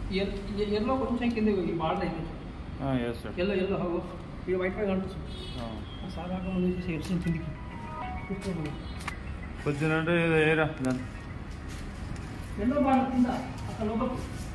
yellow కొంచెం కింద border అయితే ఎల్లో ఎల్లో ఇది వైట్ వైట్ కనిపిస్తుంది సాధారణ ఎర్సిన కిందికి కొంచెం అంటే ఏరా ఎల్లో బార్డర్ కింద అక్కడ లోపల